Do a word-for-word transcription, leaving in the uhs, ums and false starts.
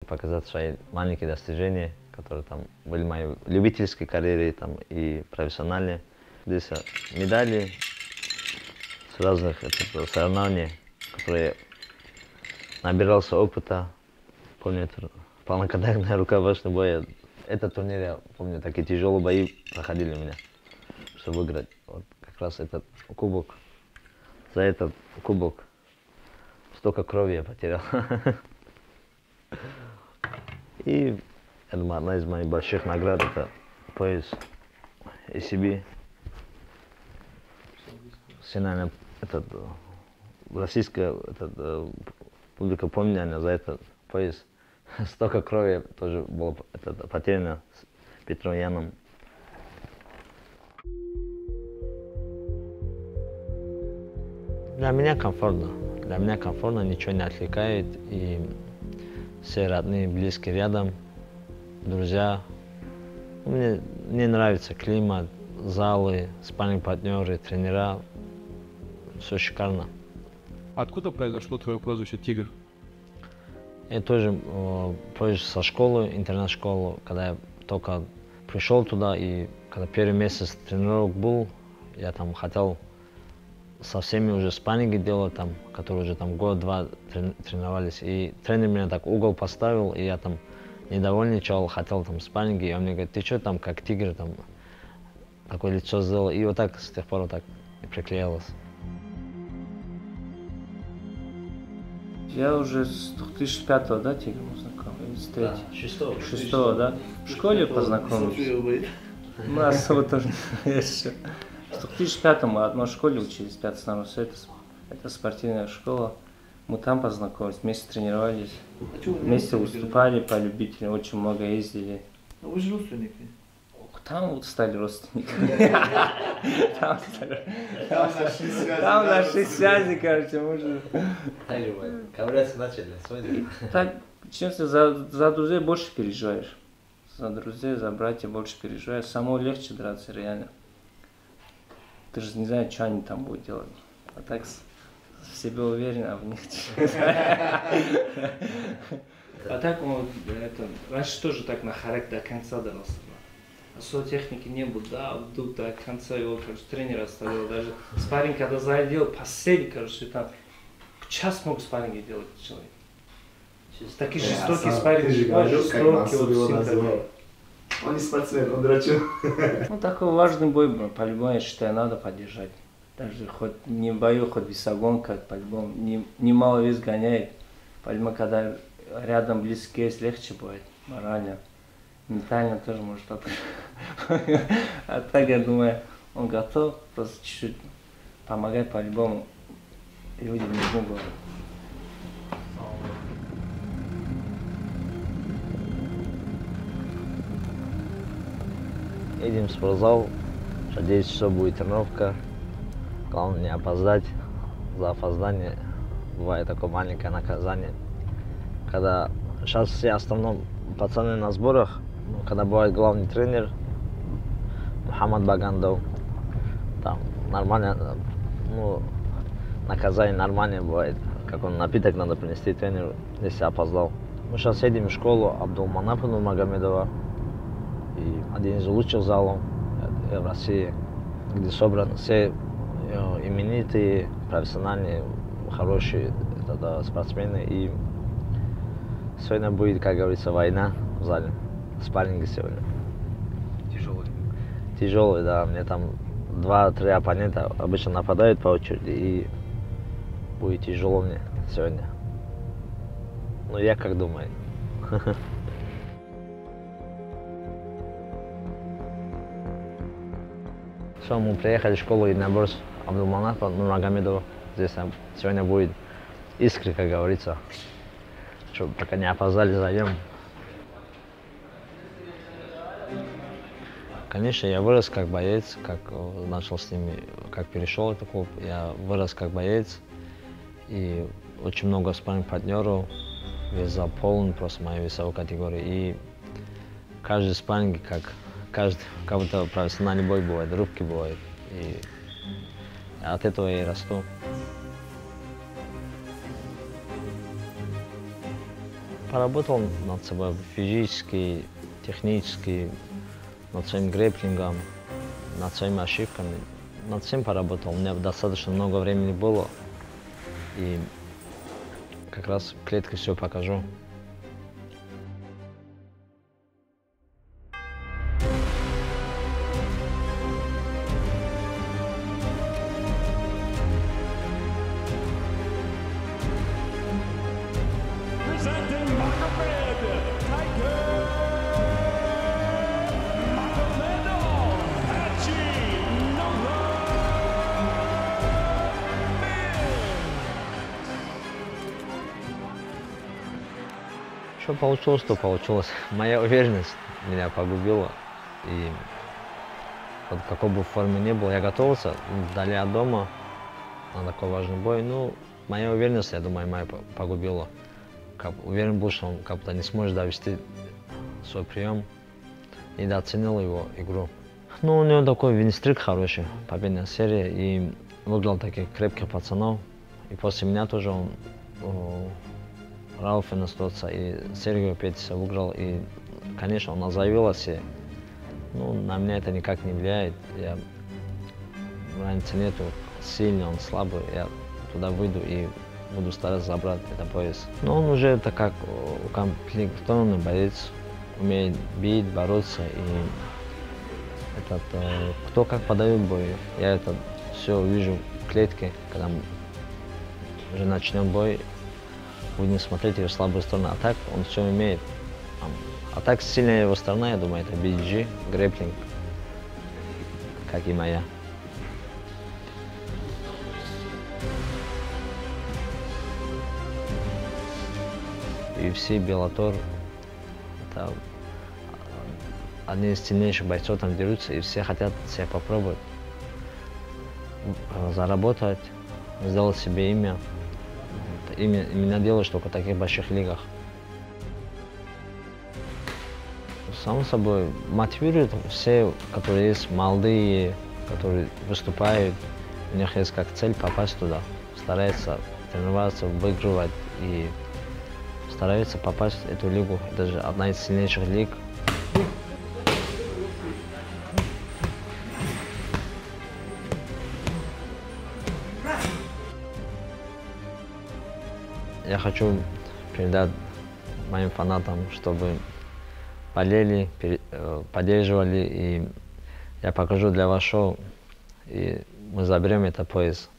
показать свои маленькие достижения, которые там были мои любительские карьеры там, и профессиональные. Здесь медали с разных это, соревнований, которые набирался опыта. Помню, это полноконтактная рукопашный бой. Этот турнир, я помню, такие тяжелые бои проходили у меня, чтобы выиграть. Вот как раз этот кубок. За этот кубок столько крови я потерял. И я думаю, одна из моих больших наград это пояс эй си би. Все, наверное, этот, российская этот, публика помнит, наверное, за этот пояс. Столько крови тоже было это, потеряно с Петром Яном. Для меня комфортно. Для меня комфортно, ничего не отвлекает. И все родные, близкие рядом, друзья. Мне, мне нравится климат, залы, спарринг-партнеры, тренера. Все шикарно. Откуда произошло твое прозвище «Тигр»? Я тоже э, позже со школы, интернет-школу, когда я только пришел туда, и когда первый месяц тренировок был, я там хотел со всеми уже спарринги делать, там, которые уже там год-два трени тренировались. И тренер меня так угол поставил, и я там недовольничал, хотел там спарринги, и он мне говорит, ты что там как тигр, там, такое лицо сделал. И вот так с тех пор вот так и приклеилось. Я уже с две тысячи пятого, да, Тигром знаком? Или с третьего? Да, шестого. Шестого, да? В школе познакомились. У нас особо тоже еще. В две тысячи пятом мы в одной школе учились, пятый снова, это, это спортивная школа. Мы там познакомились, вместе тренировались, вместе выступали по любителям, очень много ездили. А вы же родственники? Там вот стали родственниками. Там наши связи, короче, можно. Ковыряться начали, свой. Так, честно, за, за друзей больше переживаешь. За друзей, за братьев больше переживаешь. Самому легче драться, реально. Ты же не знаешь, что они там будут делать. А так в себе уверен, а в них... А так, это, раньше тоже так на харек до конца дрался. Особо техники не было, да, вдруг до конца его, короче, тренер оставил. Даже спарринг, когда задел, последний, короче, там, час мог спарринги делать человек. Такие жестокие спарринги, жестокие, вот, он не спортсмен, он драчун. Ну, такой важный бой, по-любому, я считаю, надо поддержать. Даже хоть не в бою, хоть весогонка, по-любому, не, не мало вес гоняет. По-любому, когда рядом близкий есть, легче будет, морально. Ментально тоже может так. А так, я думаю, он готов, просто чуть-чуть помогать по-любому. Люди нужны будут. Едем в спортзал, что десять часов будет тренировка. Главное не опоздать. За опоздание бывает такое маленькое наказание. Когда сейчас все основном пацаны на сборах, ну, когда бывает главный тренер Мухаммад Багандов, там нормально, ну, наказание нормальное бывает. Как он напиток надо принести тренеру, если опоздал. Мы сейчас едем в школу Абдулманафа Нурмагомедова. И один из лучших залов в России, где собраны все именитые, профессиональные, хорошие это, спортсмены. И сегодня будет, как говорится, война в зале. Спарринги сегодня. Тяжелый. Тяжелый, да. Мне там два-три оппонента обычно нападают по очереди, и будет тяжело мне сегодня. Ну, я как думаю. Все, мы приехали в школу единоборств Абдулманафа Нурмагомедова. Здесь сегодня будет искры, как говорится. Что, пока не опоздали, зайдем. Конечно, я вырос как боец, как начал с ними, как перешел в этот клуб. Я вырос как боец. И очень много спарринг-партнеров. Вес зал полон, просто моей весовой категории. И каждый спарринг, как каждый, как будто профессиональный бой бывает, рубки бывают. И от этого я и расту. поработал над собой физически, технически, над своим грэпплингом, над своими ошибками. Над всем поработал. У меня достаточно много времени было. И как раз в клетке все покажу. Что получилось, то получилось. Моя уверенность меня погубила. И вот какой бы форме ни был, я готовился вдали от дома на такой важный бой. Ну, моя уверенность, я думаю, моя погубила. Как, уверен был, что он как-то не сможет довести свой прием. Недооценил его игру. Ну, у него такой винстрик хороший, победная серия. И выиграл таких крепких пацанов. И после меня тоже он Рауф Инастоца и Сергею Петиса выиграл. И, конечно, он заявил о себе. Ну, на меня это никак не влияет. Я, разницы нету, сильный он, слабый. Я туда выйду и буду стараться забрать этот пояс. Но он уже это как укомплектованный боец. Умеет бить, бороться. И этот, кто как подает бой. Я это все увижу в клетке, когда мы уже начнем бой. Будем смотреть его слабую сторону. А так он все умеет. А так сильная его сторона, я думаю, это би джи, грэпплинг, как и моя. ю эф си, Bellator, это одни из сильнейших бойцов там дерутся, и все хотят себя попробовать, заработать, сделать себе имя. Имя, именно делаешь только в таких больших лигах. Само собой, мотивирует все, которые есть молодые, которые выступают, у них есть как цель попасть туда, стараются тренироваться, выигрывать и стараются попасть в эту лигу. Это же одна из сильнейших лиг. Я хочу передать моим фанатам, чтобы болели, поддерживали, и я покажу для вас шоу, и мы заберем этот пояс.